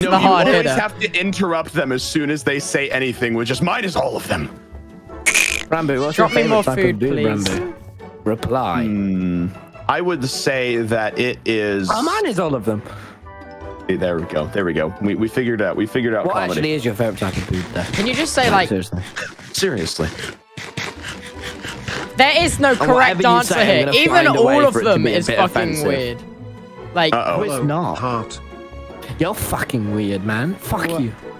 No, the hard you hitter. always have to interrupt them as soon as they say anything, which is mine is all of them. Ranboo, what's Drop your me more favorite type food, of boob, please. Ranboo? Reply. I would say that it is. Oh, mine is all of them. There we go. There we go. We figured out. We figured out What comedy. actually is your favorite type of boob, there? Can you just say like? Seriously. Seriously. There is no whatever correct you answer say, I'm here. gonna Even find a way all of for it to them be a is bit fucking offensive. weird. Like, Uh-oh. No, it's not. Heart. You're fucking weird, man. Fuck you.